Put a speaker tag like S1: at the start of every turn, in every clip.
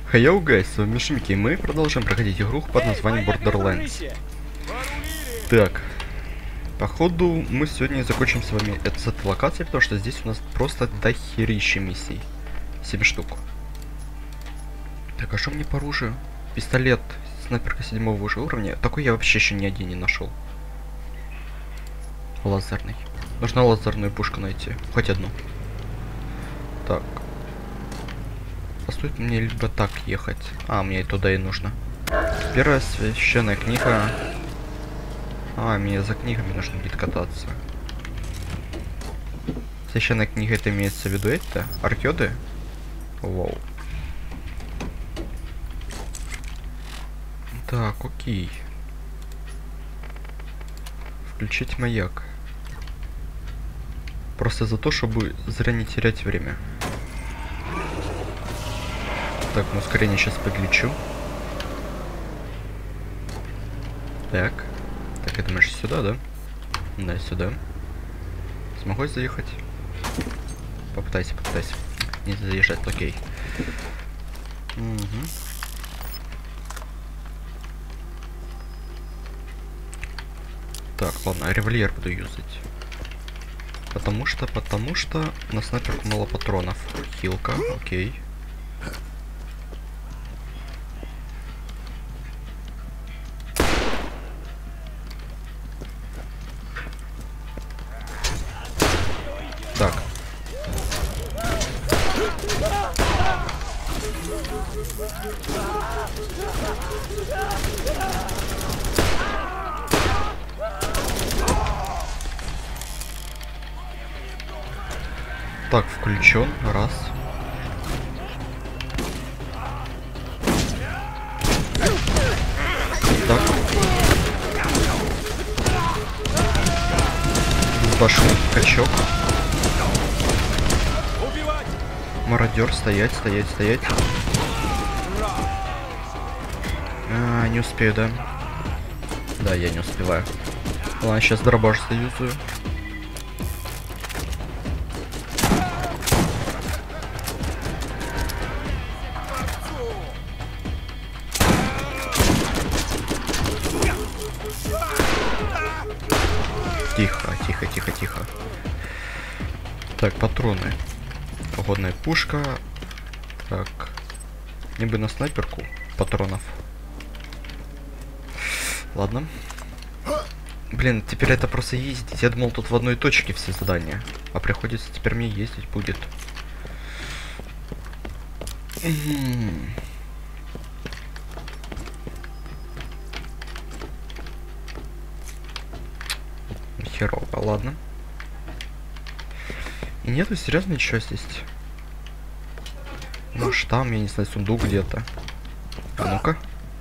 S1: Hello guys, с вами Шимки, и мы продолжим проходить игру под названием Borderlands. Так, походу мы сегодня закончим с вами с этой локацией, потому что здесь у нас просто дохерища миссий. 7 штук. Так, а что мне по оружию? Пистолет, снайперка 7-го уже уровня. Такой я вообще еще ни один не нашел. Лазерный. Нужно лазерную пушку найти, хоть одну. Так. Стоит мне либо так ехать. А, мне туда и нужно. Первая священная книга. А, мне за книгами нужно будет кататься. Священная книга, это имеется в виду это? Аркёды? Вау. Так, окей. Включить маяк. Просто за то, чтобы зря не терять время. Так, на ускорение сейчас подлечу. Так. Так, я думаю, сюда, да? Да, сюда. Смогу заехать? Попытайся, попытайся. Не заезжать, окей. Угу. Так, ладно, револьвер буду юзать. Потому что на снайперку мало патронов. Хилка, окей. Так. Так, включен. Раз. Так. Пошел качок. Мародер, стоять, стоять, стоять. А, не успею, да? Да, я не успеваю. Ладно, сейчас дробаш заюзаю. Тихо, тихо, тихо, тихо. Так, патроны. Походная пушка. Так. Мне бы на снайперку патронов. Ладно. Блин, теперь это просто ездить. Я думал, тут в одной точке все задания. А приходится теперь мне ездить будет. Херово, ладно. И нету, серьезно, ничего здесь? Может там, я не знаю, сундук где-то. А ну-ка.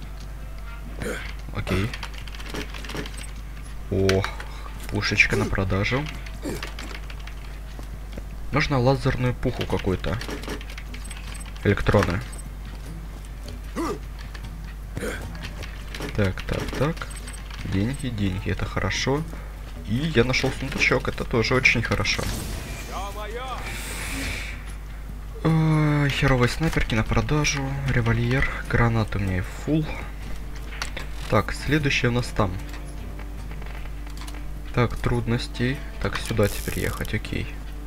S1: Окей. О, пушечка на продажу. Нужно лазерную пуху какую-то. Электронную. Так, так, так. Деньги, деньги, это хорошо. И я нашел сундучок, это тоже очень хорошо. Херовые снайперки на продажу, револьвер, гранат у меня и фул. Так, следующее у нас там. Так, трудности. Так, сюда теперь ехать, окей.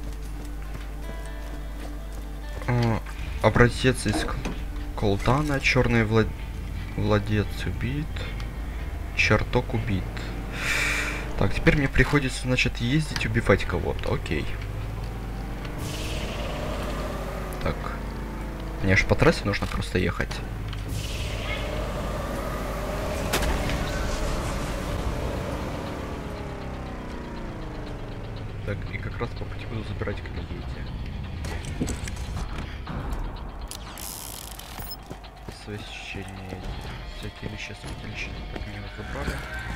S1: Образец из колтана, черный владец убит, черток убит. Так, теперь мне приходится, значит, ездить, убивать кого-то, окей. Так. Мне аж по трассе нужно просто ехать. Так, и как раз по пути буду забирать книги эти. Священнее. Святилище, святилище. Так, меня забрали.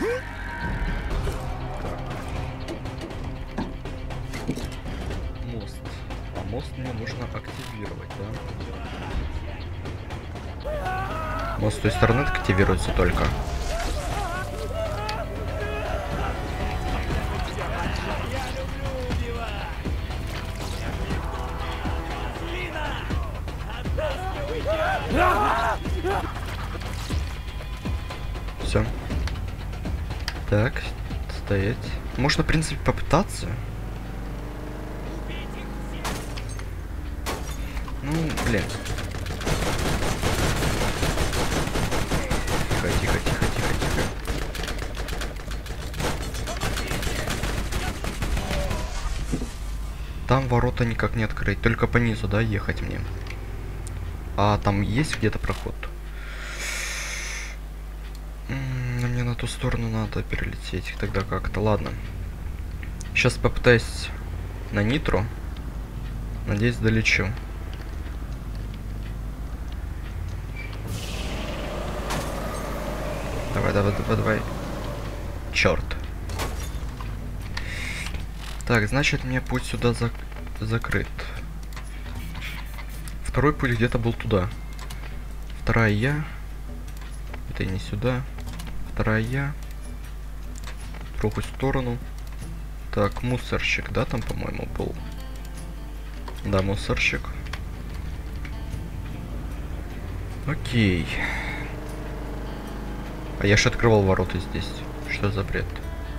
S1: Так. Мост. А мост мне нужно активировать, да? Мост с той стороны активируется только. Все. Так, стоять. Можно, в принципе, попытаться. Ну, блин. Тихо, тихо, тихо, тихо, тихо. Там ворота никак не открыть, только по низу, да, ехать мне. А там есть где-то проход? Мне на ту сторону надо перелететь тогда как-то. Ладно. Сейчас попытаюсь на нитро. Надеюсь, долечу. Давай, давай, давай, давай. Черт. Так, значит, мне путь сюда закрыт. Второй путь где-то был туда. Вторая я. Это не сюда. Вторая я. В другую сторону. Так, мусорщик, да, там, по-моему, был? Да, мусорщик. Окей. А я же открывал ворота здесь. Что за бред?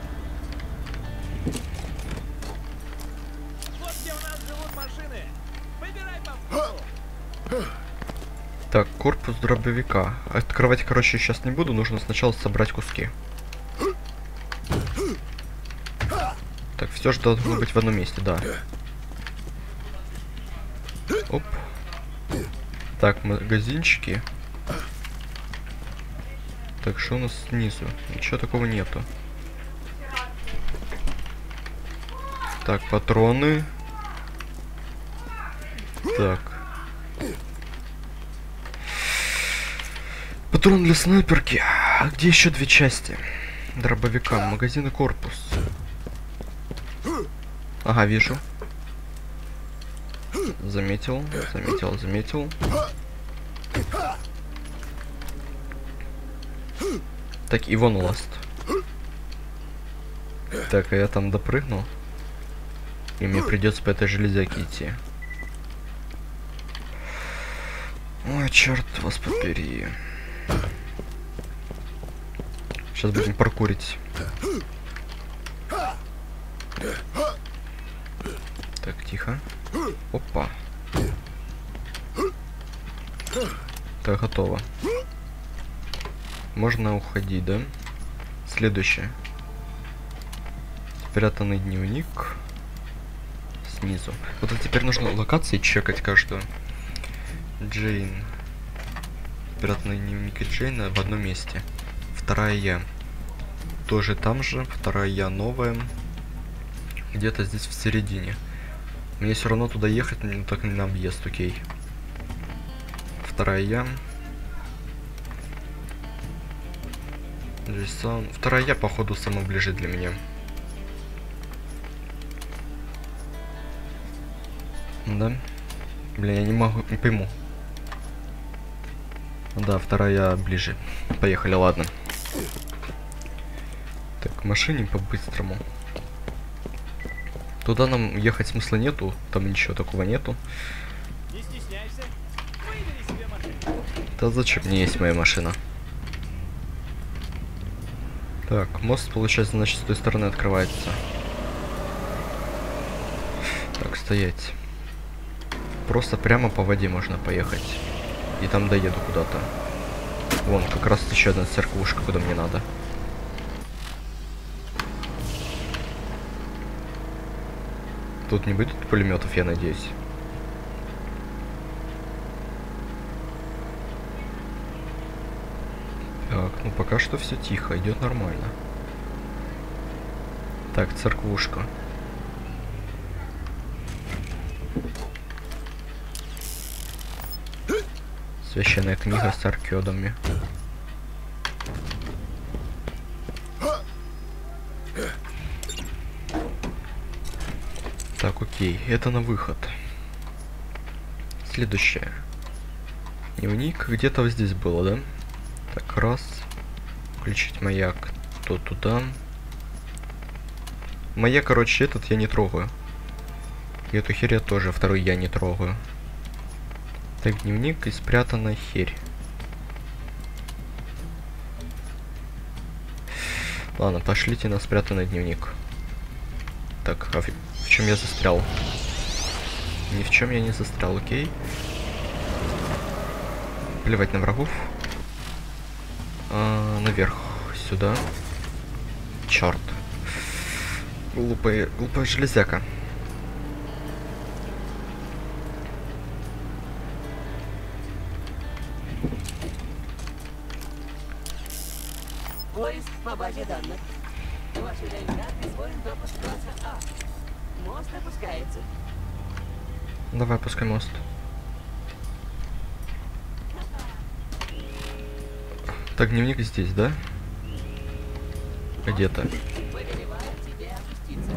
S2: Вот где у нас живут машины. Выбирай по вкусу.
S1: Так, корпус дробовика. Открывать, короче, сейчас не буду. Нужно сначала собрать куски. Так, все же должно быть в одном месте, да. Оп. Так, магазинчики. Так, что у нас снизу? Ничего такого нету. Так, патроны. Так. Патрон для снайперки. А где еще две части? Дробовика, магазин и корпус. Ага, вижу. Заметил, заметил, заметил. Так, и вон ласт. Так, а я там допрыгнул. И мне придется по этой железяке идти. Ой, черт вас побери. Сейчас будем паркурить. Так, тихо. Опа. Так, готово. Можно уходить, да? Следующее. Спрятанный дневник. Снизу. Вот теперь нужно локации чекать каждую. Джейн. Спрятанный дневник Джейна в одном месте. Вторая я. Тоже там же. Вторая я новая. Где-то здесь в середине. Мне все равно туда ехать, но так не на объезд, окей. Вторая я. Джейсон. Вторая я, походу, сама ближе для меня. Да? Блин, я не могу, не пойму. Да, вторая ближе. Поехали, ладно. Так, к машине по-быстрому. Туда нам ехать смысла нету, там ничего такого нету.
S2: Не стесняйся. Выбери себе машину.
S1: Да зачем мне есть моя машина? Так, мост, получается, значит, с той стороны открывается. Так, стоять. Просто прямо по воде можно поехать. И там доеду куда-то. Вон, как раз еще одна церквушка, куда мне надо. Тут не будет пулеметов, я надеюсь. Так, ну пока что все тихо, идет нормально. Так, церквушка. Священная книга с аркедами. Так, окей, это на выход. Следующее. Дневник где-то вот здесь было, да? Так, раз. Включить маяк. То туда. Маяк, короче, этот я не трогаю. И эту херь я тоже, второй я не трогаю. Так, дневник и спрятанная херь. Ладно, пошлите на спрятанный дневник. Так, а в чем я застрял? Ни в чем я не застрял, окей. Плевать на врагов. Наверх, сюда. Черт. Глупая железяка.
S3: Поиск по базе данных. Ваши драйвера присвоен допуск класса А. Мост опускается.
S1: Давай, пускай мост. Так, дневник здесь, да? Где-то.
S3: Повелеваю тебе опуститься.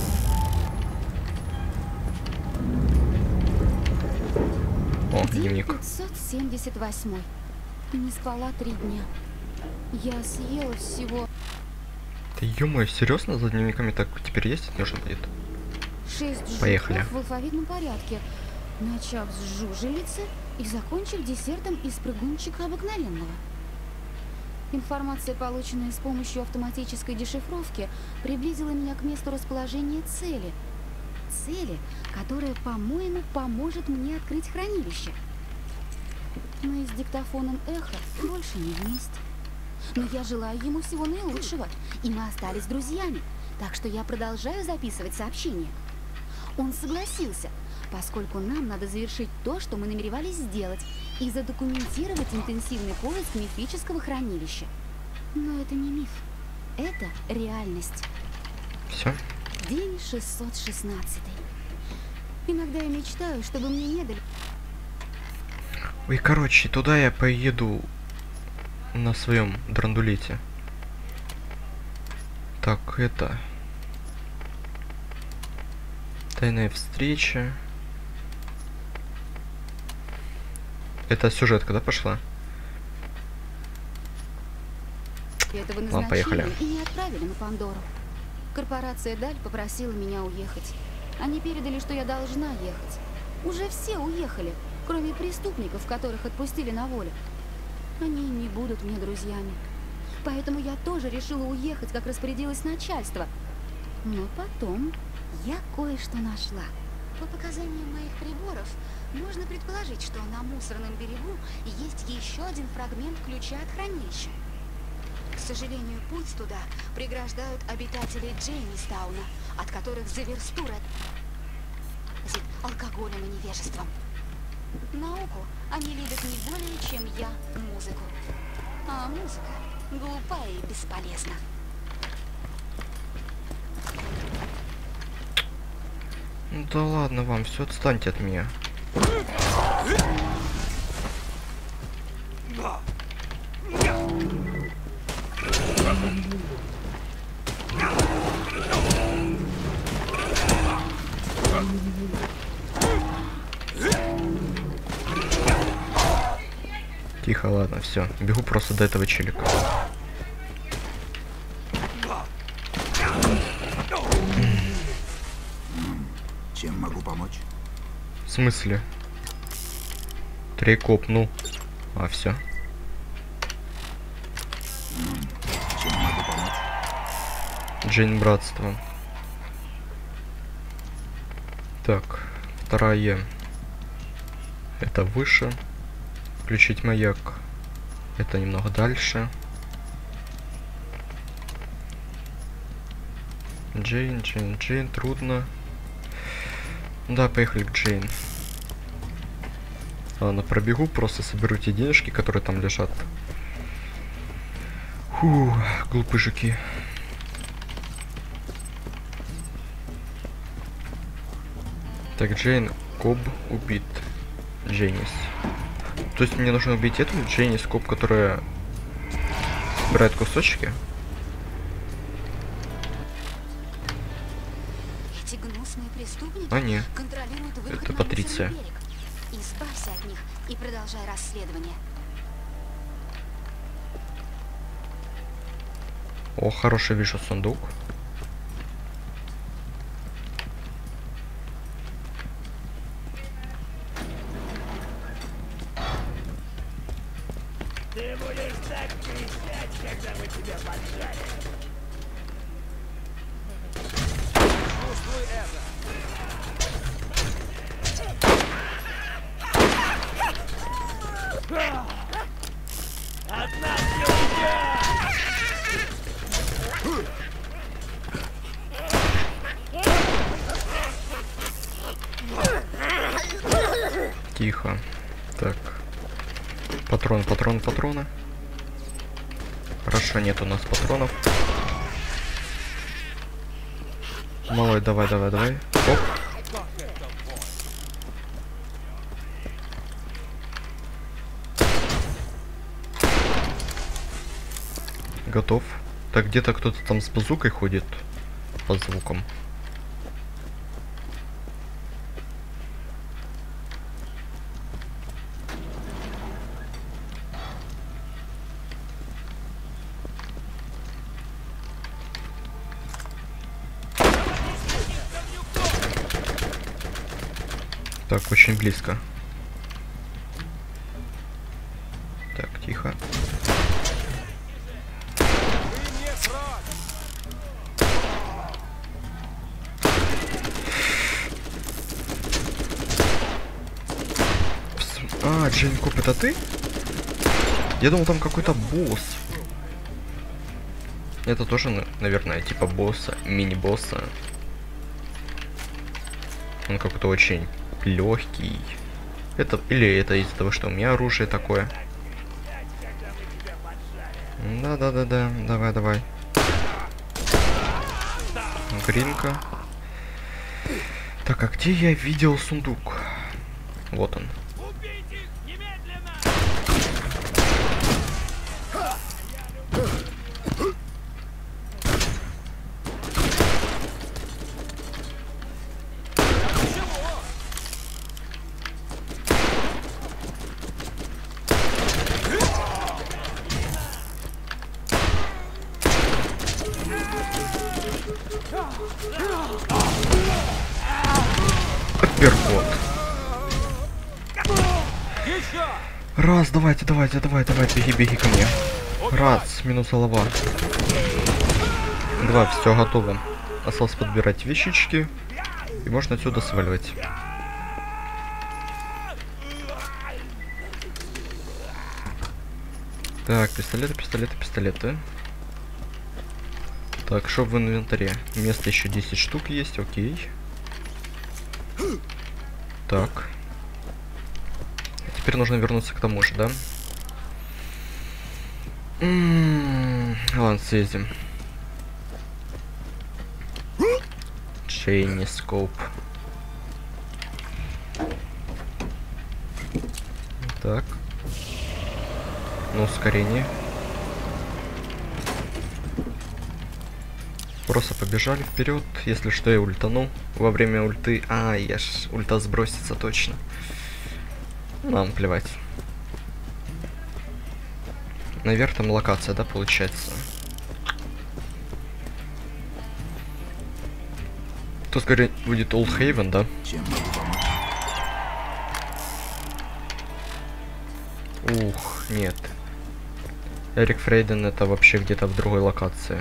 S1: О,
S4: День
S1: дневник.
S4: 578. Не спала 3 дня. Я съела всего
S1: Ты, ё-моё, серьезно за дневниками так теперь есть нужно будет?
S4: 6
S1: Поехали.
S4: жуков в алфавитном порядке, начав с жужелицы и закончив десертом из прыгунчика обыкновенного. Информация, полученная с помощью автоматической дешифровки, приблизила меня к месту расположения цели. Цели, которая, по-моему, поможет мне открыть хранилище. Мы с диктофоном эхо больше не вместе. Но я желаю ему всего наилучшего, и мы остались друзьями, так что я продолжаю записывать сообщения. Он согласился, поскольку нам надо завершить то, что мы намеревались сделать, и задокументировать интенсивный поиск мифического хранилища. Но это не миф, это реальность.
S1: Все.
S4: День 616. Иногда я мечтаю, чтобы мне не дали...
S1: Ой, короче, туда я поеду на своем драндулете. Так, это... Тайная встреча. Это сюжетка, да, пошла?
S4: этого
S1: Ладно, поехали.
S4: назначения и не отправили на Пандору. Корпорация Даль попросила меня уехать. Они передали, что я должна ехать. Уже все уехали, кроме преступников, которых отпустили на волю. Они не будут мне друзьями. Поэтому я тоже решила уехать, как распорядилось начальство. Но потом я кое-что нашла. По показаниям моих приборов, можно предположить, что на мусорном берегу есть еще один фрагмент ключа от хранилища. К сожалению, путь туда преграждают обитатели Джейнистауна, от которых за версту разит алкоголем и невежеством. Науку они любят не более, чем я музыку. А музыка глупая и бесполезна.
S1: Ну да ладно вам, все, отстаньте от меня. Тихо, ладно, все. Бегу просто до этого челика.
S5: Чем могу помочь?
S1: В смысле? Трикоп, ну. А, все.
S5: Чем могу помочь?
S1: Джейн братство. Так, вторая. Это выше. Включить маяк. Это немного дальше. Джейн, Джейн, Джейн, трудно. Да, поехали к Джейн. Ладно, пробегу, просто соберу те денежки, которые там лежат. Фу, глупые жуки. Так, Джейн, Коб убит. Джейнис. То есть мне нужно убить эту Джейнис Коб, которая собирает кусочки?
S4: Эти гнусные преступники
S1: А, нет.
S4: контролируют выход
S1: Это
S4: на
S1: Патриция.
S4: мусорный берег. Избавься от них и продолжай расследование.
S1: О, хороший, вижу сундук.
S2: Ты будешь так кричать, когда мы тебя поджарим.
S1: карман патрона. Хорошо, нет у нас патронов. Малой, давай. Оп. Готов. Так, где-то кто-то там с базукой ходит по звукам. Так, очень близко. Так, тихо. А, Джейнкоп, это ты? Я думал, там какой-то босс. Это тоже, наверное, типа босса, мини-босса. Он какой-то очень легкий. Это или это из-за того, что у меня оружие такое? Да. Давай. Гринка. Так, а где я видел сундук? Вот он. Апперкот. Раз, давайте, беги ко мне. Раз, минус голова. Два, все готово. Осталось подбирать вещички. И можно отсюда сваливать. Так, пистолеты. Так, что в инвентаре? Места еще 10 штук есть, окей. Так. Теперь нужно вернуться к тому же, да? Ладно, съездим. Чейнископ. Так. Ну, ускорение. Просто побежали вперед. Если что, я ультану во время ульты. А, я ж ульта сбросится точно. Нам плевать. Наверх там локация, да, получается? Тут скорее будет Олд Хейвен, да? Ух, нет. Эрик Фрейден это вообще где-то в другой локации.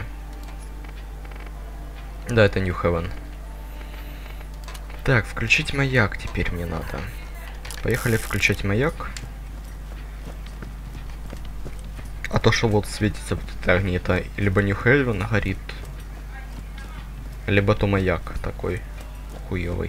S1: Да, это Нью Хевен. Так, включить маяк теперь мне надо. Поехали включать маяк. А то, что вот светится вот это огни, это либо Нью Хевен горит, либо то маяк такой хуёвый.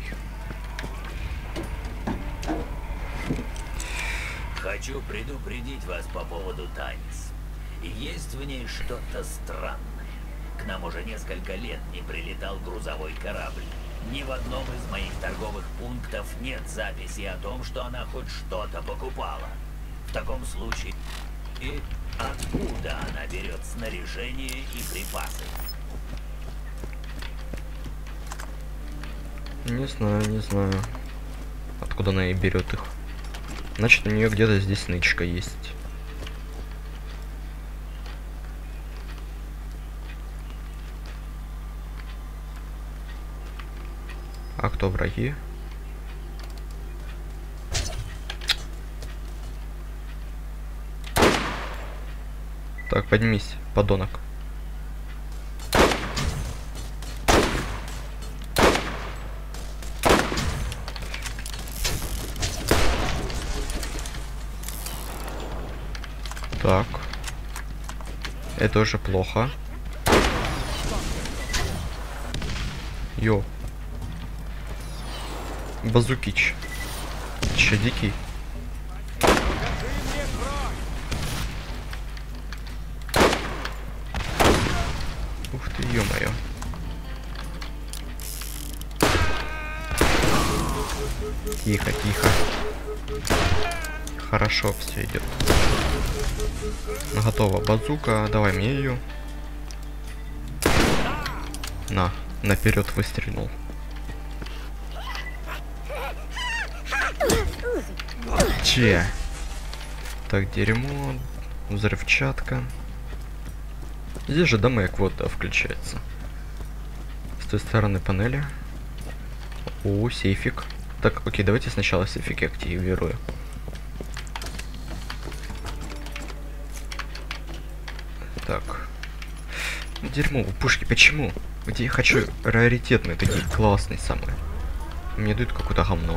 S6: Хочу предупредить вас по поводу Танис. Есть в ней что-то странное. К нам уже несколько лет не прилетал грузовой корабль. Ни в одном из моих торговых пунктов нет записи о том, что она хоть что-то покупала. В таком случае, и откуда она берет снаряжение и припасы?
S1: Не знаю. Откуда она и берет их. Значит, у нее где-то здесь нычка есть. А кто враги? Так, поднимись, подонок. Так. Это уже плохо. Йо. Базукич. Че дикий? Ух ты, ё-моё. Тихо, тихо. Хорошо все идет. Готово. Базука, давай мне ее. Наперед выстрелил. Че? Так, дерьмо, взрывчатка. Здесь же дамаг вот включается. С той стороны панели. О, сейфик. Так, окей, давайте сначала сейфики активирую. Так. Дерьмо, пушки, почему? Где я хочу раритетные, такие классные самые. Мне дают какое-то говно.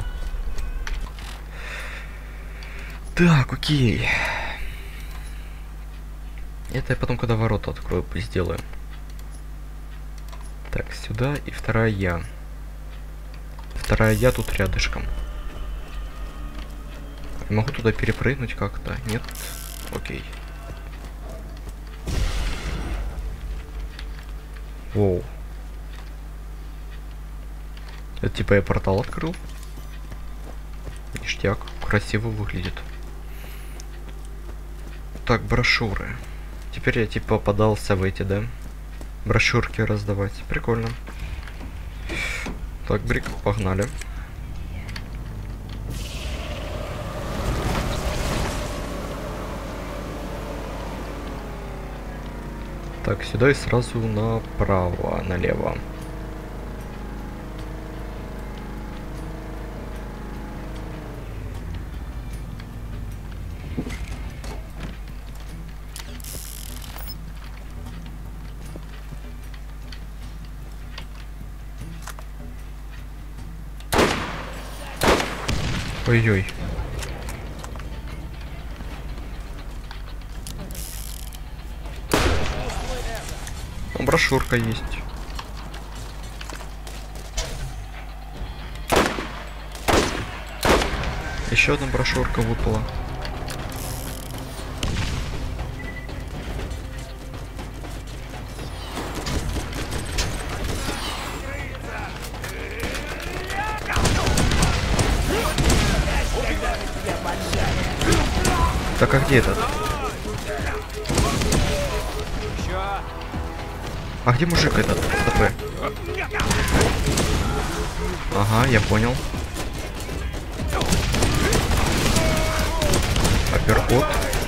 S1: Так, окей. Это я потом, когда ворота открою, сделаю. Так, сюда и вторая я. Вторая я тут рядышком. Я могу туда перепрыгнуть как-то? Нет? Окей. Воу. Это типа я портал открыл? Ништяк. Красиво выглядит. Так, брошюры. Теперь я типа подался в эти, да? Брошюрки раздавать. Прикольно. Так, Брик, погнали. Так, сюда и сразу направо, налево. Ой-ой. Брошюрка есть. Еще одна брошюрка выпала. Так, а где этот? А где мужик этот? ТП? Ага, я понял. Апперкот.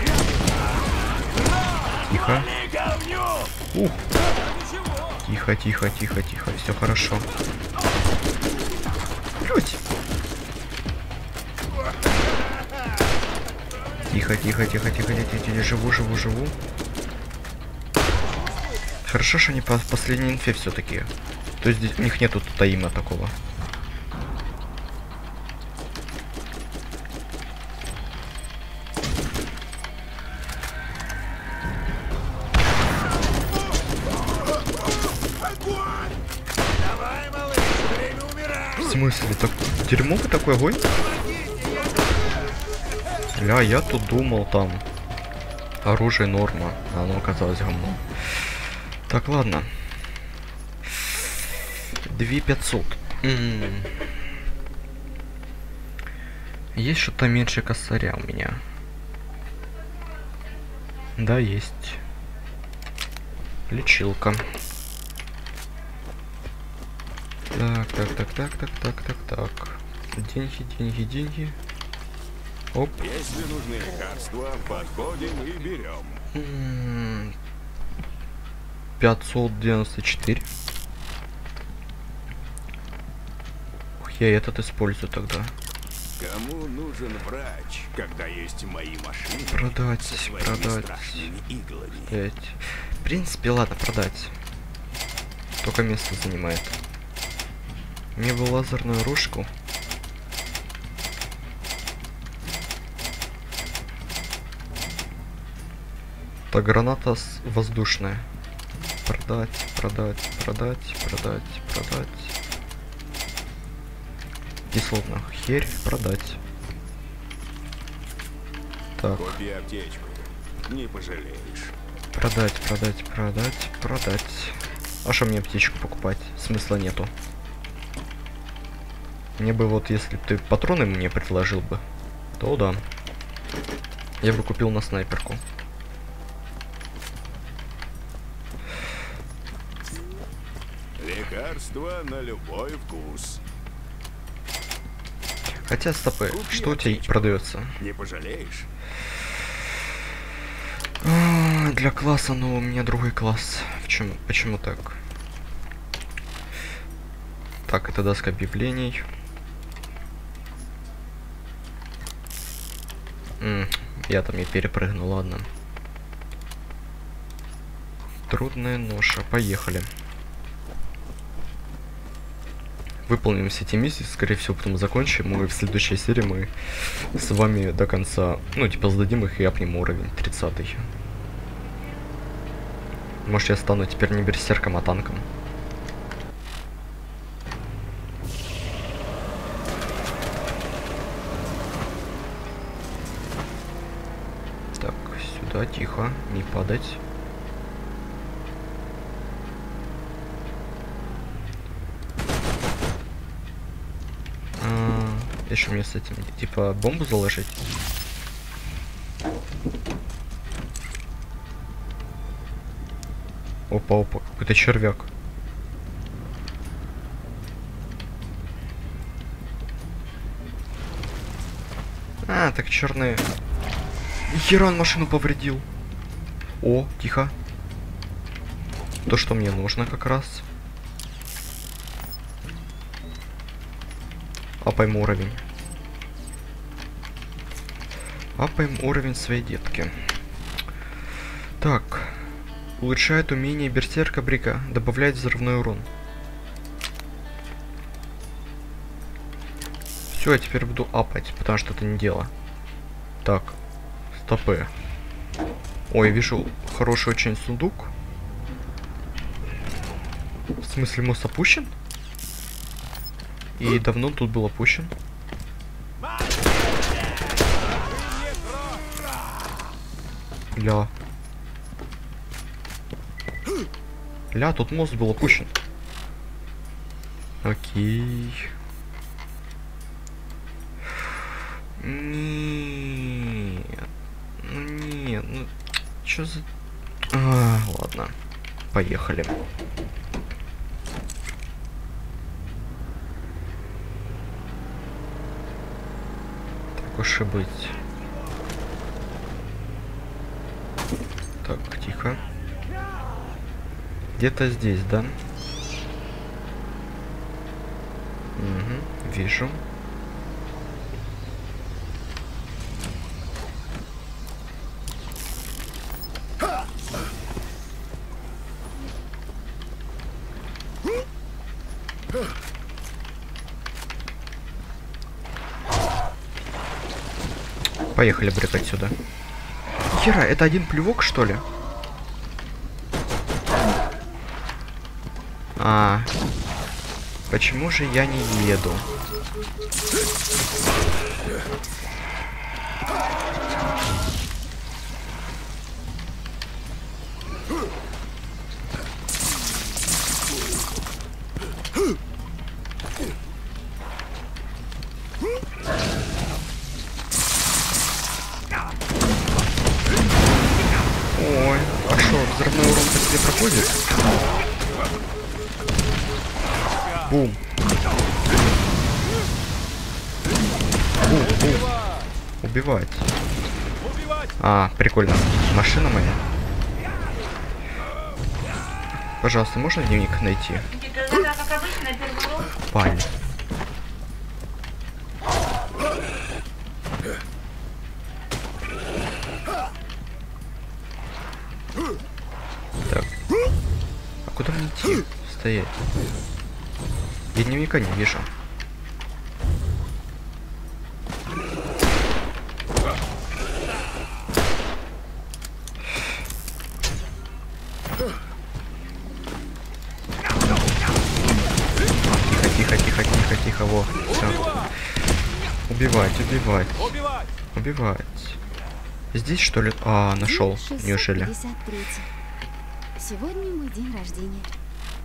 S1: Тихо. Ух. Тихо, тихо, тихо, тихо. Все хорошо. Блять. Тихо, тихо, тихо, тихо, тихо, тихо. Живу, живу, живу. Хорошо, что они по последней инфе все-таки. То есть здесь у них нету таима такого. В смысле? Так дерьмовый такой огонь? Ля, я тут думал там. Оружие норма, а оно оказалось говно. Так, ладно. 2500. Есть что-то меньше косаря у меня? Да, есть. Лечилка. Так, так, так, так, так, так, так, так. Деньги, деньги, деньги. Оп.
S7: Если нужны лекарства, подходим и берем.
S1: 594. Ух, я этот использую тогда.
S7: Кому нужен врач, когда есть мои машины?
S1: Продать,
S7: со своими
S1: продать.
S7: страшными иглами?
S1: 5. В принципе, ладно, продать. Только место занимает. Мне бы лазерную ружку. Так, граната воздушная. Продать, продать, продать, продать, продать. Кислотная херь, продать. Так.
S7: Купи аптечку, не пожалеешь.
S1: Продать, продать, продать, продать. А что мне птичку покупать? Смысла нету. Мне бы вот, если бы ты патроны мне предложил бы, то да. Я бы купил на снайперку.
S7: Лекарство на любой вкус.
S1: Хотя, стопы, что у тебя продается?
S7: Не пожалеешь?
S1: Для класса, но у меня другой класс. Почему так? Так, это доска объявлений. Я там и перепрыгнул, ладно. Трудная ноша. Поехали. Выполним все эти миссии, скорее всего, потом закончим. И в следующей серии мы с вами до конца, ну, типа, сдадим их и апнем уровень 30-й. Может, я стану теперь не берсерком, а танком. Так, сюда, тихо, не падать. Еще мне с этим, типа, бомбу заложить? Опа, какой-то червяк. А, так черные. Хера он машину повредил. О, тихо. То, что мне нужно как раз. Апаем уровень. Апаем уровень своей детки. Так. Улучшает умение берсерка Брика. Добавляет взрывной урон. Все, я теперь буду апать, потому что это не дело. Так. Стопы. Ой, вижу хороший очень сундук. В смысле, мост опущен? И давно тут был опущен. Ля, тут мост был опущен. Окей. Нет, ну чё за... ладно. Поехали. Так уж и быть. Так, тихо. Где-то здесь, да? Угу, вижу. Поехали, брик, отсюда. Хера, это один плевок, что ли? Почему же я не еду? Ой, а что, взрывной урон по тебе проходит? Бум. Бум. Убивать. Прикольно. Машина моя. Пожалуйста, можно дневник найти? Паль. Так. А куда мне идти? Стоять. Я дневника не вижу. Тихо, во. Все. Убивать. Здесь, что ли? Нашел. Неужели?
S4: Сегодня мой день рождения.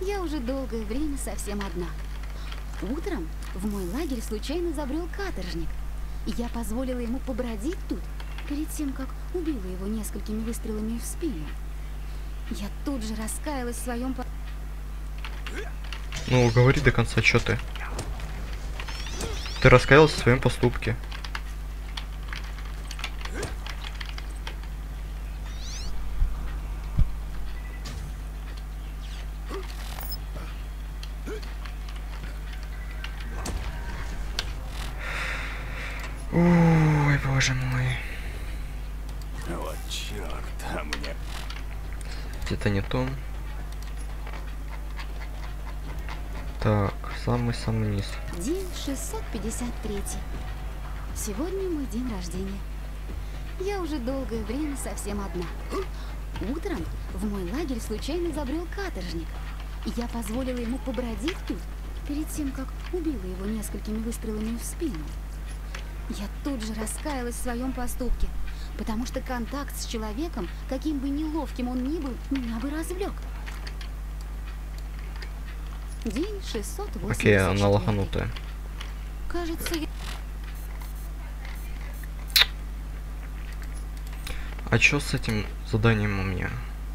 S4: Я уже долгое время совсем одна. Утром в мой лагерь случайно забрел каторжник. Я позволила ему побродить тут, перед тем, как убила его несколькими выстрелами в спину. Я тут же раскаялась в своем...
S1: Ну, говори до конца, что ты? Ты раскаялся в своем поступке. Ой, боже мой.
S7: Вот черт, а мне...
S1: Где-то не то. Так, самый-самый низ.
S4: День 653. Сегодня мой день рождения. Я уже долгое время совсем одна. Утром в мой лагерь случайно забрел каторжник. Я позволила ему побродить тут, перед тем, как убила его несколькими выстрелами в спину. Я тут же раскаялась в своем поступке, потому что контакт с человеком, каким бы неловким он ни был, меня бы развлек. День 684.
S1: Окей, она лоханутая.
S4: Кажется, я...
S1: А чё с этим заданием у меня?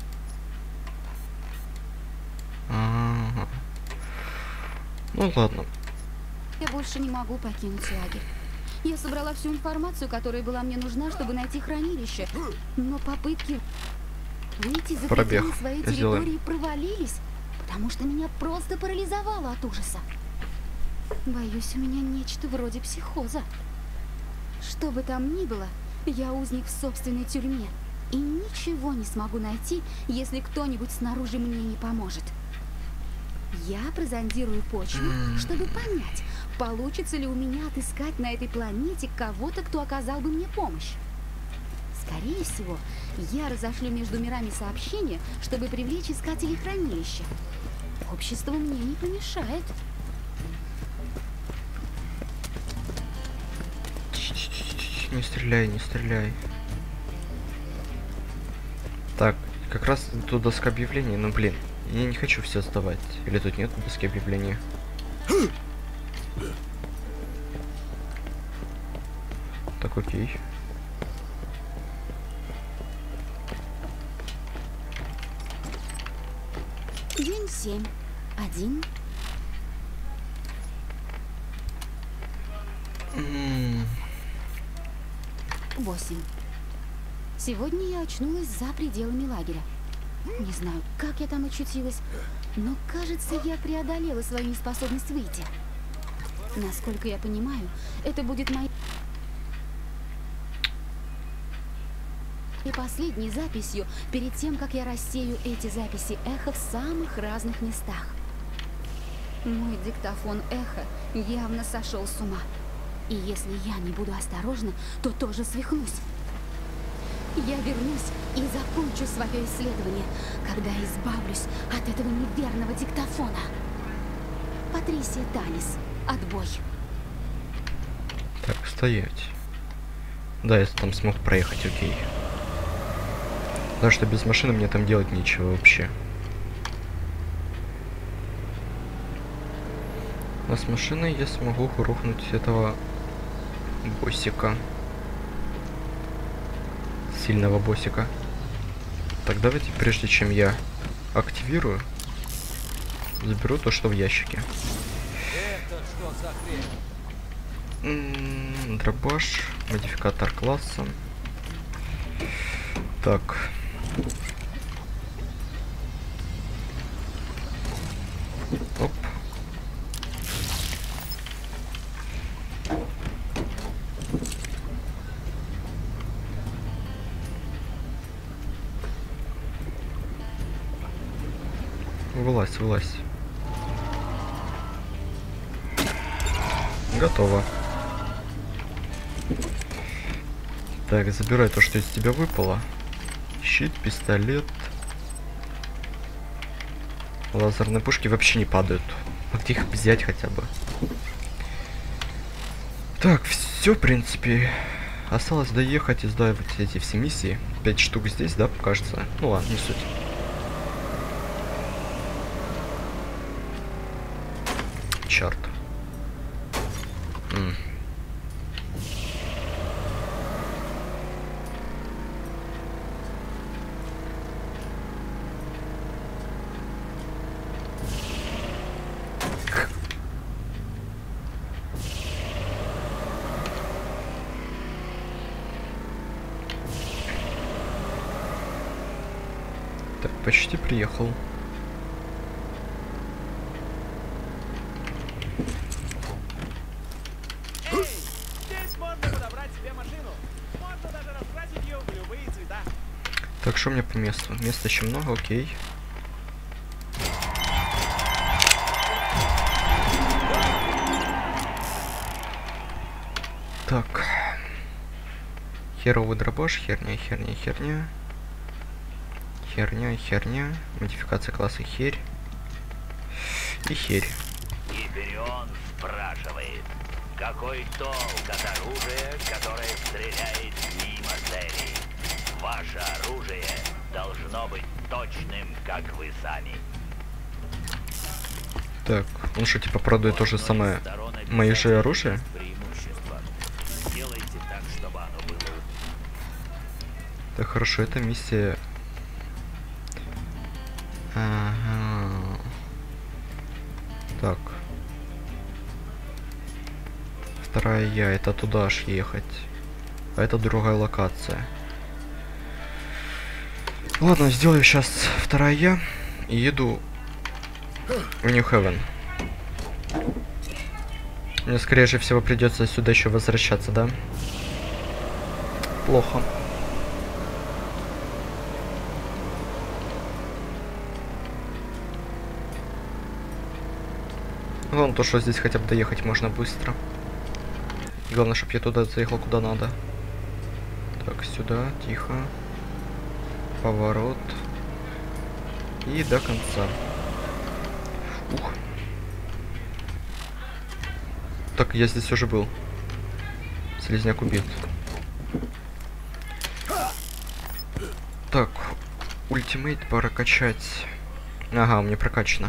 S1: Ага. Ну ладно.
S4: Я больше не могу покинуть лагерь. Я собрала всю информацию, которая была мне нужна, чтобы найти хранилище. Но попытки выйти за
S1: Пробег.
S4: пределы своей
S1: Сделаем.
S4: территории провалились, потому что меня просто парализовало от ужаса. Боюсь, у меня нечто вроде психоза. Что бы там ни было, я узник в собственной тюрьме. И ничего не смогу найти, если кто-нибудь снаружи мне не поможет. Я прозондирую почву, чтобы понять, получится ли у меня отыскать на этой планете кого-то, кто оказал бы мне помощь. Скорее всего, я разошлю между мирами сообщения, чтобы привлечь искателей хранилища. Общество мне не помешает.
S1: Не стреляй, не стреляй. Так, как раз тут доска объявлений, но блин, я не хочу все сдавать. Или тут нет доски объявления? Так, окей.
S4: День 7. 1.
S1: М,
S4: 8. Сегодня я очнулась за пределами лагеря. Не знаю, как я там очутилась, но, кажется, я преодолела свою неспособность выйти. Насколько я понимаю, это будет моей последней записью перед тем, как я рассею эти записи эхо в самых разных местах. Мой диктофон эхо явно сошел с ума. И если я не буду осторожна, то тоже свихнусь. Я вернусь и закончу свое исследование, когда избавлюсь от этого неверного диктофона. Патрисия Танис. Отбой.
S1: Так, стоять. Да, я там смог проехать, окей. Потому что без машины мне там делать нечего вообще. А с машиной я смогу грохнуть этого боссика. Сильного боссика. Так, давайте, прежде чем я активирую, заберу то, что в ящике.
S2: Это что за хрень?
S1: Дробаш, модификатор класса. Так. Оп. Вылазь, вылазь. Готово. Так, забирай то, что из тебя выпало. Щит, пистолет. Лазерные пушки вообще не падают. А где их взять хотя бы? Так, все, в принципе. Осталось доехать и сдать вот эти все миссии. 5 штук здесь, да, кажется. Ну ладно, не суть. чарт. Так, почти приехал.
S2: Эй, здесь можно подобрать себе машину. Можно даже раскрасить ее в любые цвета.
S1: Так, что у меня по месту? Места еще много, окей. Так. Херовый дробаш, херня. Херня. Модификация класса херь. И херь.
S6: Гиперион спрашивает, какой толк от оружия, которое стреляет мимо цели? Ваше оружие должно быть точным, как вы сами.
S1: Так, он что, типа продает то же самое мои же оружие?
S6: Сделайте так, чтобы оно было.
S1: Так, хорошо, это миссия. Ага. Так. Вторая я, это туда аж ехать. А это другая локация. Ладно, сделаю сейчас вторая я и еду в Нью-Хевен. Мне, скорее всего, придется сюда еще возвращаться, да? Плохо. Главное то, что здесь хотя бы доехать можно быстро. Главное, чтобы я туда заехал куда надо. Так, сюда, тихо. Поворот. И до конца. Ух. Так, я здесь уже был. Слизняк убит. Так, ультимейт прокачать. Ага, у меня прокачано.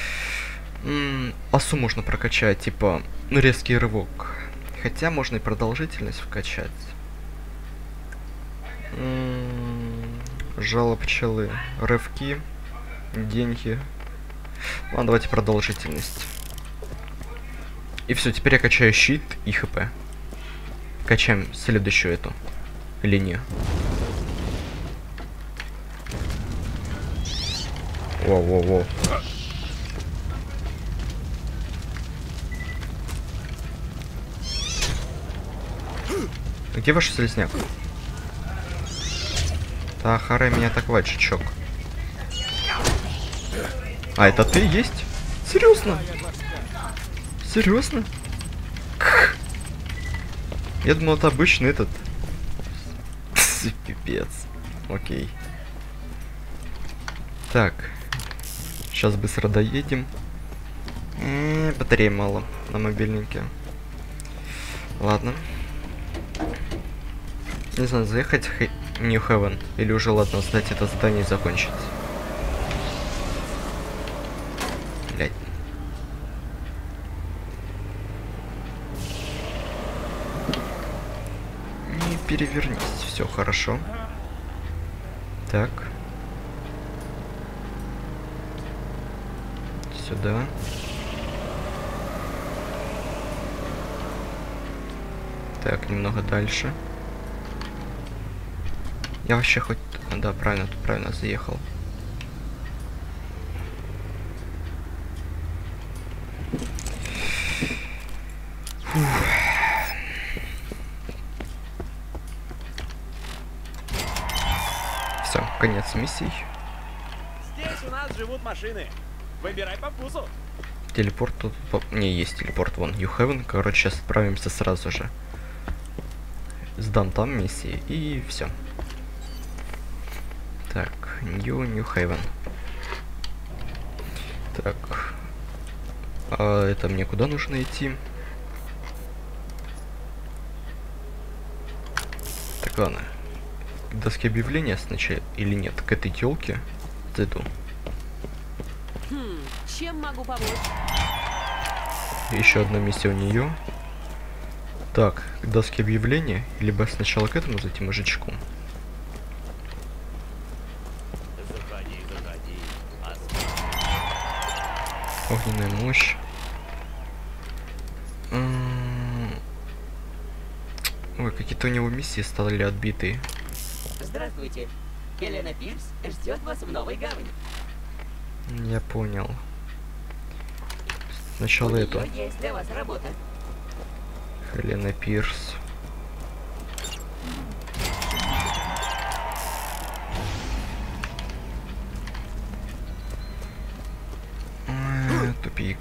S1: Асу можно прокачать, типа, резкий рывок. Хотя можно и продолжительность вкачать. Жало пчелы. Рывки. Деньги. Ладно, давайте продолжительность. И все, теперь я качаю щит и хп. Качаем следующую эту линию. Воу-воу-воу. Где ваш слизняк? Да, харай меня атаковать, чучок. А, это ты есть? Серьезно? Серьезно? Я думал, это обычный этот. Пипец. Окей. Так. Сейчас быстро доедем. Батареи мало на мобильнике. Ладно. Не знаю, заехать в Нью-Хевен или уже ладно сдать это задание и закончить. Блять. Не перевернись, все хорошо. Так. Сюда. Так, немного дальше. Я вообще хоть... Да, правильно, тут правильно заехал. Все, конец миссии.
S2: Здесь у нас живут машины. Выбирай по вкусу.
S1: Телепорт тут... Не, есть телепорт, вон, Нью-Хевен. Короче, сейчас отправимся сразу же. Сдам там миссии и все. Так, Нью-Хевен. Так. А это мне куда нужно идти? Так, ладно. К доске объявления сначала или нет? К этой тёлке зайду.
S3: Чем могу помочь?
S1: Еще одна миссия у нее. Так, к доске объявления. Либо сначала к этому зайти мужичку.
S6: Заходи, заходи.
S1: Огненная мощь. Ой, какие-то у него миссии стали отбитые.
S3: Здравствуйте. Хелена Пирс ждет вас в Новой Гавани.
S1: Я понял. Сначала
S3: У
S1: эту.
S3: нее есть для вас работа.
S1: Хелена Пирс. Тупик.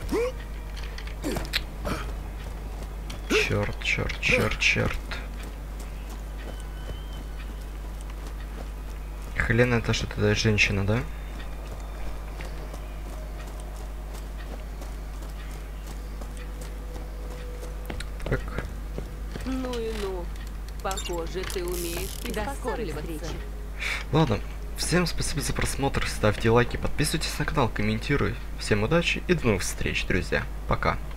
S1: Черт, черт, черт, черт. Хелена это что-то женщина, да? Так.
S3: Ну и ну. Похоже, ты умеешь приспосабливаться.
S1: Ладно. Всем спасибо за просмотр. Ставьте лайки, подписывайтесь на канал, комментируйте. Всем удачи и до новых встреч, друзья. Пока.